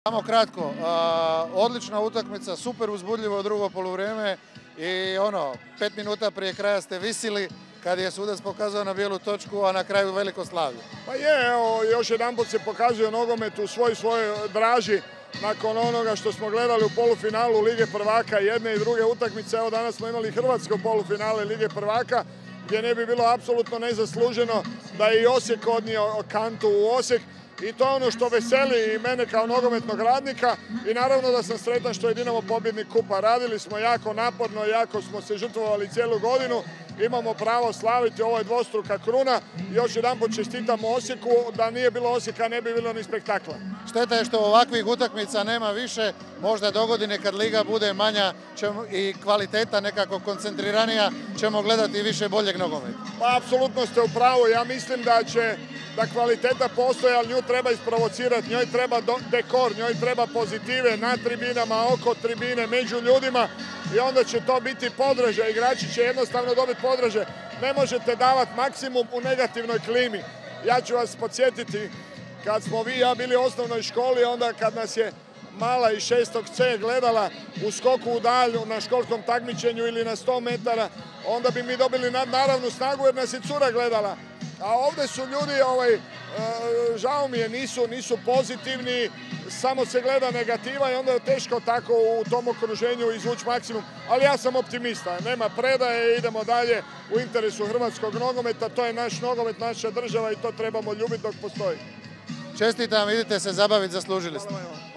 Samo kratko, odlična utakmica, super uzbudljivo drugo poluvrijeme i 5 minuta prije kraja ste visili kad je sudac pokazao na bijelu točku, a na kraju veliko slavlje. Pa je, evo, još jedanput se pokazuje nogomet u svojoj draži nakon onoga što smo gledali u polufinalu Lige prvaka jedne i druge utakmice. Evo danas smo imali hrvatsko polufinale Lige prvaka gdje ne bi bilo apsolutno nezasluženo da je i Osijek odnio kantu u Osijek. I to je ono što veseli i mene kao nogometnog radnika i naravno da sam sretan što je Dinamo pobjednik kupa. Radili smo jako naporno, jako smo se žrtvovali cijelu godinu, imamo pravo slaviti, ovo je dvostruka kruna. Još jedanput čestitamo Osijeku, da nije bilo Osijeka ne bi bilo ni spektakla. Šteta je što ovakvih utakmica nema više, možda dogodine kad liga bude manja i kvaliteta nekako koncentriranija, ćemo gledati više boljeg nogometa. Pa apsolutno ste u pravu, ja mislim da kvaliteta postoji, ali nju treba isprovocirati, njoj treba dekor, njoj treba pozitive na tribinama, oko tribine, među ljudima i onda će to biti podraže. Igrači će jednostavno dobiti podraže. Ne možete davati maksimum u negativnoj klimi. Ja ću vas podsjetiti, kad smo vi i ja bili u osnovnoj školi, onda kad nas je mala iz 6. C gledala u skoku u dalju na školskom takmičenju ili na 100 metara, onda bi mi dobili naravnu snagu jer nas je cura gledala. A ovdje su ljudi, žao mi je, nisu pozitivni, samo se gleda negativa i onda je teško tako u tom okruženju izvući maksimum. Ali ja sam optimista, nema predaje, idemo dalje u interesu hrvatskog nogometa, to je naš nogomet, naša država i to trebamo ljubiti dok postoji. Čestitam, idite se zabaviti, zaslužili ste.